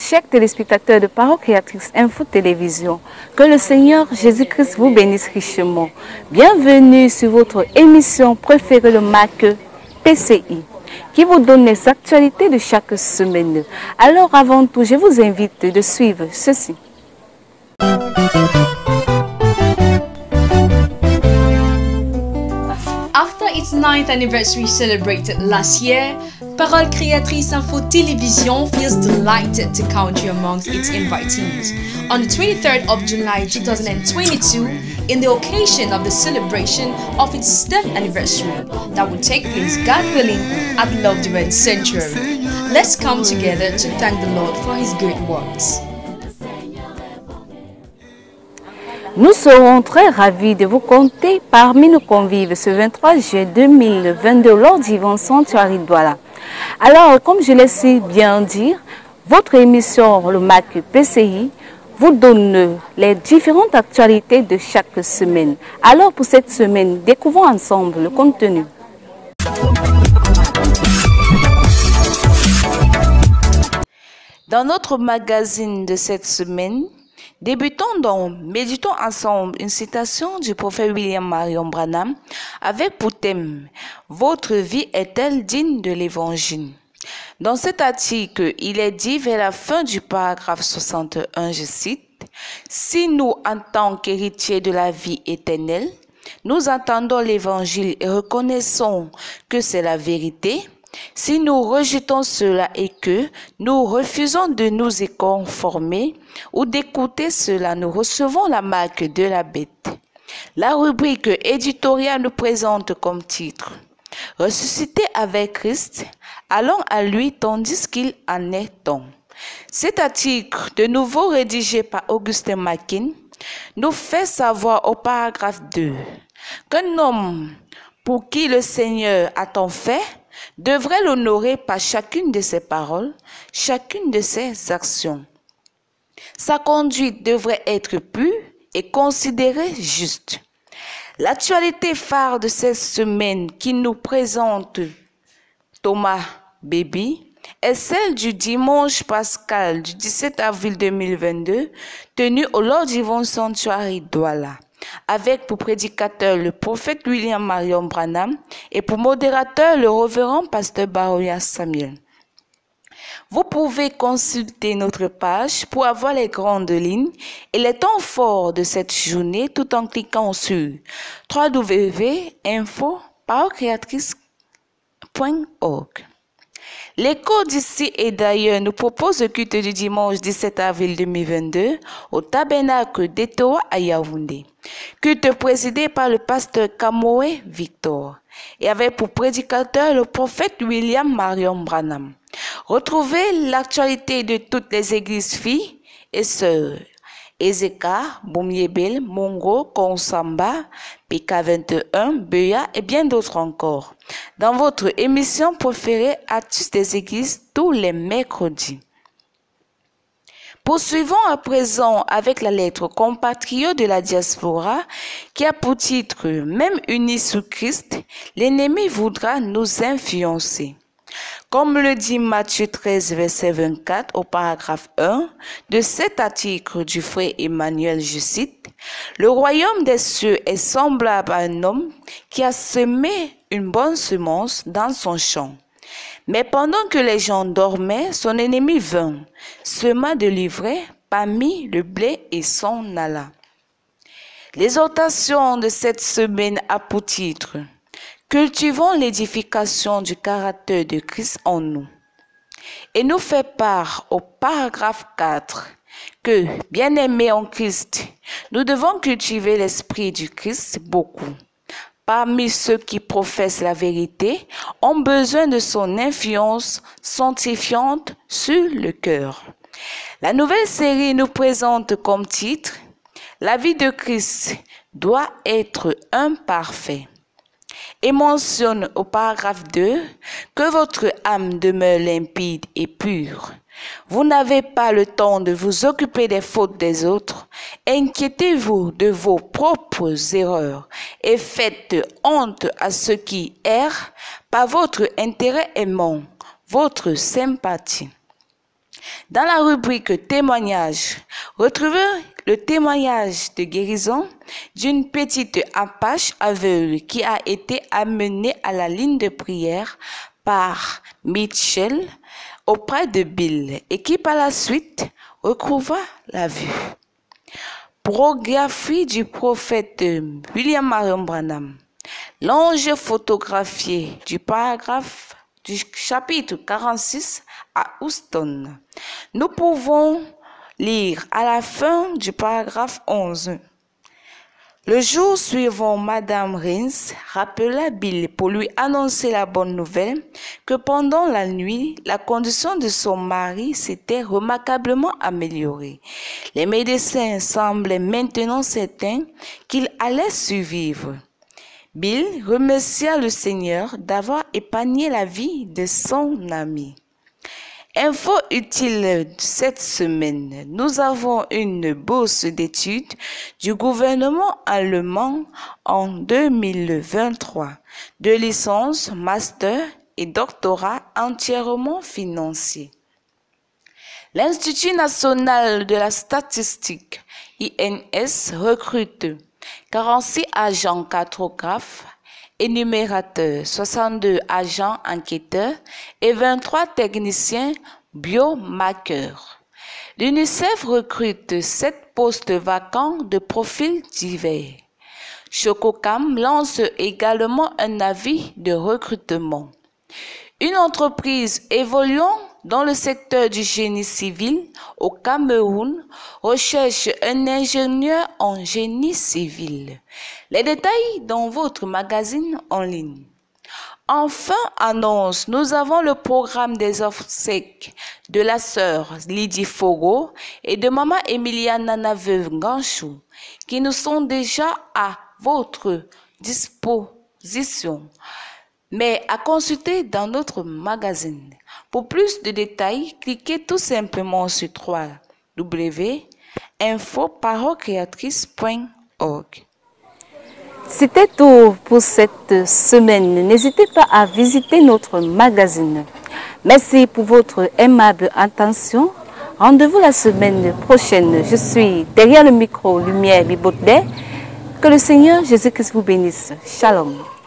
chers téléspectateurs de Parole Créatrice Info Télévision, que le Seigneur Jésus-Christ vous bénisse richement. Bienvenue sur votre émission préférée, le MAC PCI, qui vous donne les actualités de chaque semaine. Alors avant tout, je vous invite de suivre ceci. After its 9th anniversary celebrated last year, Parole Créatrice Info Télévision feels delighted to count you amongst its invitees on the 23rd of July 2022 in the occasion of the celebration of its 10th anniversary that will take place, God willing, at Love Divine Sanctuary. Let's come together to thank the Lord for His great works. Nous serons très ravis de vous compter parmi nos convives ce 23 juillet 2022 lors d'Yvon Sanctuary Douala. Alors, comme je l'ai si bien dit, votre émission, le MAC PCI, vous donne les différentes actualités de chaque semaine. Alors, pour cette semaine, découvrons ensemble le contenu. Dans notre magazine de cette semaine, débutons donc, méditons ensemble une citation du prophète William Marion Branham avec pour thème « Votre vie est-elle digne de l'Évangile ?» Dans cet article, il est dit vers la fin du paragraphe 61, je cite, « Si nous, en tant qu'héritiers de la vie éternelle, nous entendons l'Évangile et reconnaissons que c'est la vérité, si nous rejetons cela et que nous refusons de nous y conformer ou d'écouter cela, nous recevons la marque de la bête. » La rubrique éditoriale nous présente comme titre « Ressuscité avec Christ, allons à lui tandis qu'il en est temps ». Cet article, de nouveau rédigé par Augustin Mackin, nous fait savoir au paragraphe 2 qu'un homme pour qui le Seigneur a tant fait devrait l'honorer par chacune de ses paroles, chacune de ses actions. Sa conduite devrait être pure et considérée juste. L'actualité phare de cette semaine qui nous présente Thomas Baby est celle du dimanche pascal du 17 avril 2022 tenu au Lord Divine Sanctuary Douala, avec pour prédicateur le prophète William Marion Branham et pour modérateur le révérend pasteur Baroya Samuel. Vous pouvez consulter notre page pour avoir les grandes lignes et les temps forts de cette journée tout en cliquant sur www.parolecreatrice.org. L'écho d'ici et d'ailleurs nous propose le culte du dimanche 17 avril 2022 au tabernacle d'Etoa à Yaoundé. Culte présidé par le pasteur Kamoé Victor et avec pour prédicateur le prophète William Marion Branham. Retrouvez l'actualité de toutes les églises filles et sœurs. Ezeka, Boumyebel, Mongo, Konsamba, PK21, Beya et bien d'autres encore. Dans votre émission préférée Astuces des églises tous les mercredis. Poursuivons à présent avec la lettre compatriote de la diaspora qui a pour titre « Même unis sous Christ, l'ennemi voudra nous influencer ». Comme le dit Matthieu 13, verset 24 au paragraphe 1 de cet article du frère Emmanuel, je cite, « Le royaume des cieux est semblable à un homme qui a semé une bonne semence dans son champ. Mais pendant que les gens dormaient, son ennemi vint, sema de l'ivraie parmi le blé et s'en alla. » L'exhortation de cette semaine a pour titre « Cultivons l'édification du caractère de Christ en nous. » Et nous fait part au paragraphe 4 que, bien-aimés en Christ, nous devons cultiver l'esprit du Christ beaucoup. Parmi ceux qui professent la vérité, ont besoin de son influence sanctifiante sur le cœur. La nouvelle série nous présente comme titre « La vie de Christ doit être un parfait » et mentionne au paragraphe 2 que votre âme demeure limpide et pure. Vous n'avez pas le temps de vous occuper des fautes des autres. Inquiétez-vous de vos propres erreurs et faites honte à ceux qui errent par votre intérêt aimant, votre sympathie. Dans la rubrique témoignages, retrouvez le témoignage de guérison d'une petite apache aveugle qui a été amenée à la ligne de prière par Mitchell auprès de Bill et qui par la suite recouvra la vue. Biographie du prophète William Marion Branham. L'ange photographié du paragraphe du chapitre 46 à Houston. Nous pouvons lire à la fin du paragraphe 11. Le jour suivant, Madame Rains rappela Bill pour lui annoncer la bonne nouvelle que pendant la nuit, la condition de son mari s'était remarquablement améliorée. Les médecins semblaient maintenant certains qu'il allait survivre. Bill remercia le Seigneur d'avoir épargné la vie de son ami. Info utile cette semaine. Nous avons une bourse d'études du gouvernement allemand en 2023 de licence, master et doctorat entièrement financiers. L'Institut national de la statistique, INS, recrute 46 agents cartographes, énumérateurs, 62 agents enquêteurs et 23 techniciens biomarqueurs. L'UNICEF recrute 7 postes vacants de profils divers. Chococam lance également un avis de recrutement. Une entreprise évoluant dans le secteur du génie civil au Cameroun recherche un ingénieur en génie civil. Les détails dans votre magazine en ligne. Enfin, annonce, nous avons le programme des obsèques de la sœur Lydie Fogo et de maman Emiliana Naveuve Ganchou qui nous sont déjà à votre disposition, mais à consulter dans notre magazine. Pour plus de détails, cliquez tout simplement sur www.infoparolecreatrice.org. C'était tout pour cette semaine. N'hésitez pas à visiter notre magazine. Merci pour votre aimable attention. Rendez-vous la semaine prochaine. Je suis derrière le micro Lumière Bibotley. Que le Seigneur Jésus-Christ vous bénisse. Shalom.